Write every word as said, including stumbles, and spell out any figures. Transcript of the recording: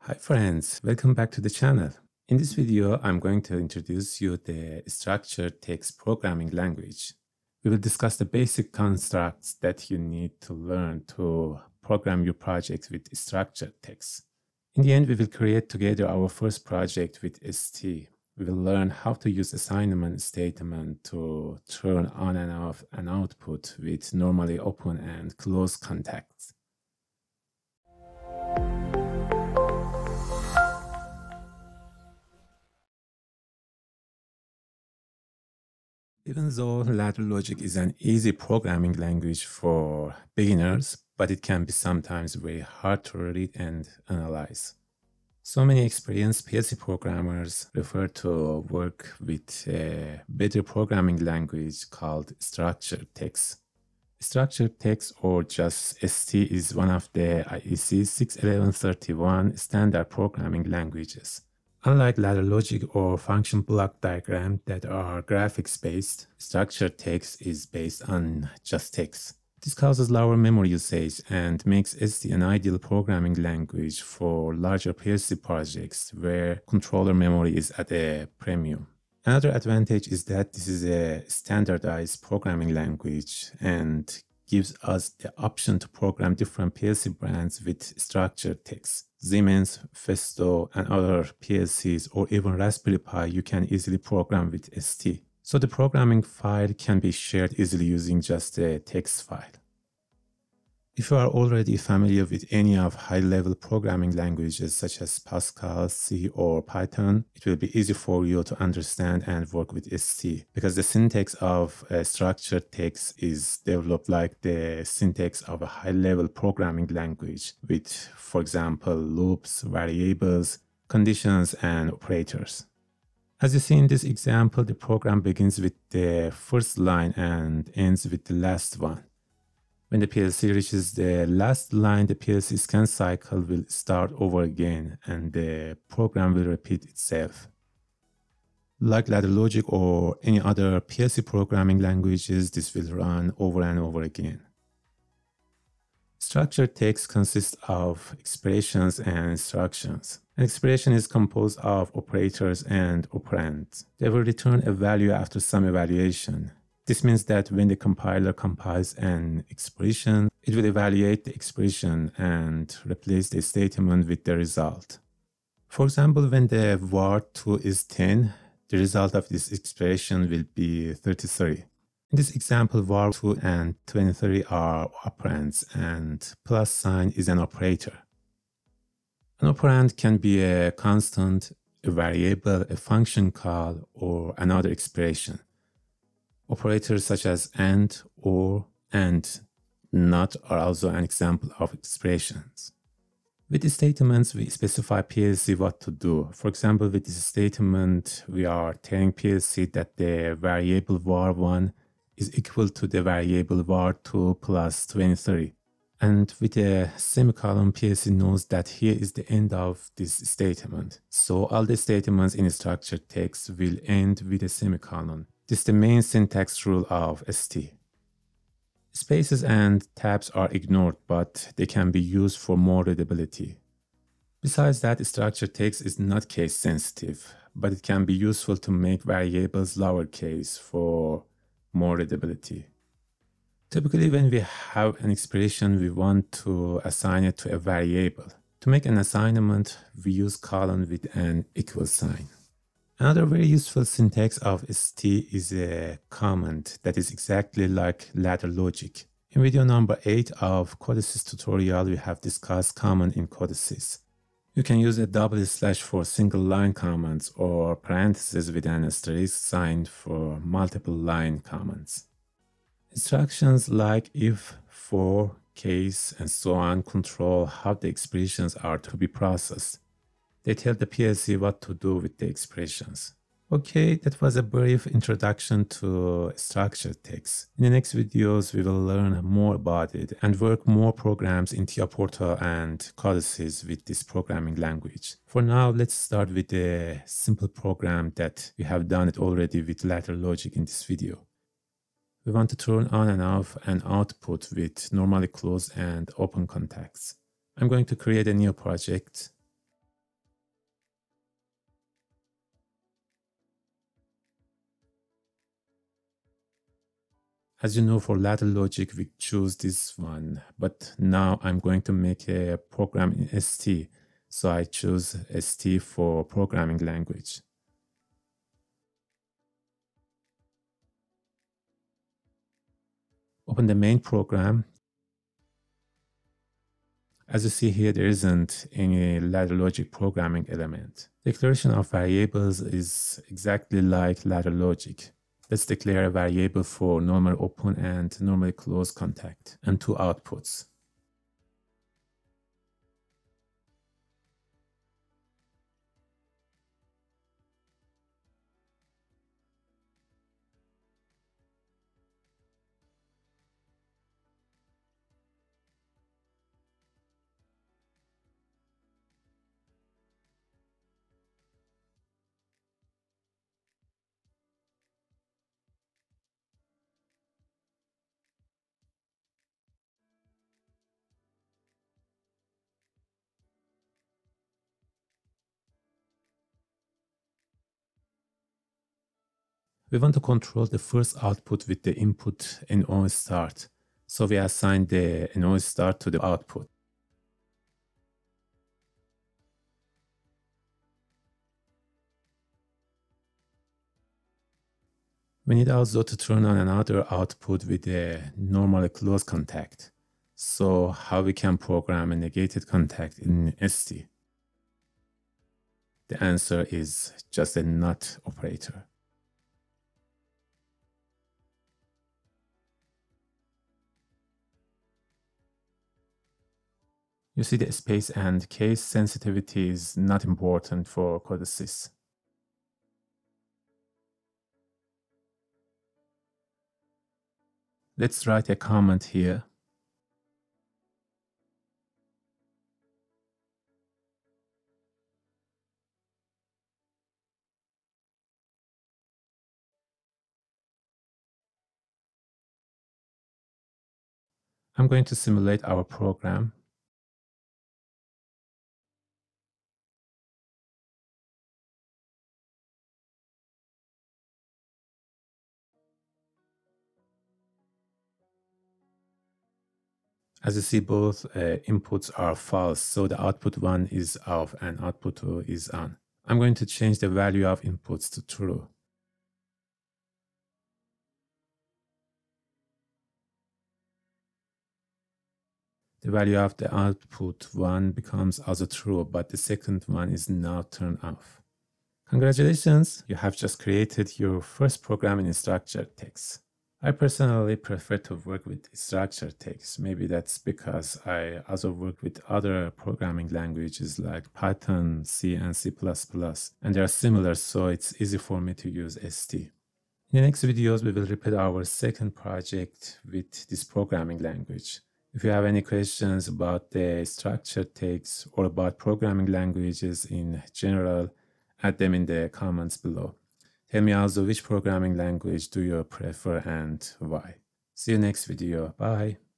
Hi friends, welcome back to the channel. In this video, I'm going to introduce you the structured text programming language. We will discuss the basic constructs that you need to learn to program your project with structured text. In the end, we will create together our first project with S T. We will learn how to use assignment statement to turn on and off an output with normally open and closed contacts. Even though ladder logic is an easy programming language for beginners, but it can be sometimes very hard to read and analyze. So many experienced P L C programmers prefer to work with a better programming language called structured text. Structured text, or just S T, is one of the I E C six eleven thirty-one standard programming languages. Unlike ladder logic or function block diagram that are graphics-based, structured text is based on just text. This causes lower memory usage and makes S T an ideal programming language for larger P L C projects where controller memory is at a premium. Another advantage is that this is a standardized programming language and gives us the option to program different P L C brands with structured text. Siemens, Festo, and other P L Cs, or even Raspberry Pi, you can easily program with S T. So the programming file can be shared easily using just a text file. If you are already familiar with any of high-level programming languages such as Pascal, C, or Python, it will be easy for you to understand and work with S T because the syntax of a structured text is developed like the syntax of a high-level programming language with, for example, loops, variables, conditions, and operators. As you see in this example, the program begins with the first line and ends with the last one. When the P L C reaches the last line, the P L C scan cycle will start over again and the program will repeat itself. Like ladder logic or any other P L C programming languages, this will run over and over again. Structured text consists of expressions and instructions. An expression is composed of operators and operands. They will return a value after some evaluation. This means that when the compiler compiles an expression, it will evaluate the expression and replace the statement with the result. For example, when the var two is ten, the result of this expression will be thirty-three. In this example, var two and twenty-three are operands and plus sign is an operator. An operand can be a constant, a variable, a function call, or another expression. Operators such as and, or, and, not are also an example of expressions. With the statements, we specify P L C what to do. For example, with this statement, we are telling P L C that the variable var one is equal to the variable var two plus twenty-three. And with a semicolon, P L C knows that here is the end of this statement. So all the statements in structured text will end with a semicolon. This is the main syntax rule of S T. Spaces and tabs are ignored, but they can be used for more readability. Besides that, structured text is not case sensitive, but it can be useful to make variables lowercase for more readability. Typically, when we have an expression, we want to assign it to a variable. To make an assignment, we use colon with an equal sign. Another very useful syntax of S T is a comment that is exactly like ladder logic. In video number eight of Codesys tutorial, we have discussed comment in Codesys. You can use a double slash for single line comments or parentheses with an asterisk sign for multiple line comments. Instructions like if, for, case, and so on control how the expressions are to be processed. They tell the P L C what to do with the expressions. Okay, that was a brief introduction to structured text. In the next videos, we will learn more about it and work more programs in TIA Portal and Codesys with this programming language. For now, let's start with a simple program that we have done it already with ladder logic in this video. We want to turn on and off an output with normally closed and open contacts. I'm going to create a new project. As you know, for ladder logic, we choose this one, but now I'm going to make a program in S T. So I choose S T for programming language. Open the main program. As you see here, there isn't any ladder logic programming element. Declaration of variables is exactly like ladder logic. Let's declare a variable for normally open and normally close contact and two outputs. We want to control the first output with the input N O start. So we assign the N O start to the output. We need also to turn on another output with a normally close contact. So how we can program a negated contact in S T? The answer is just a not operator. You see the space and case sensitivity is not important for Codesys. Let's write a comment here. I'm going to simulate our program. As you see, both uh, inputs are false, so the output one is off and output two is on. I'm going to change the value of inputs to true. The value of the output one becomes also true, but the second one is now turned off. Congratulations, you have just created your first program in structured text. I personally prefer to work with structured text. Maybe that's because I also work with other programming languages like Python, C, and C plus plus, and they are similar, so it's easy for me to use S T. In the next videos, we will repeat our second project with this programming language. If you have any questions about the structured text or about programming languages in general, add them in the comments below. Tell me also which programming language do you prefer and why. See you next video. Bye.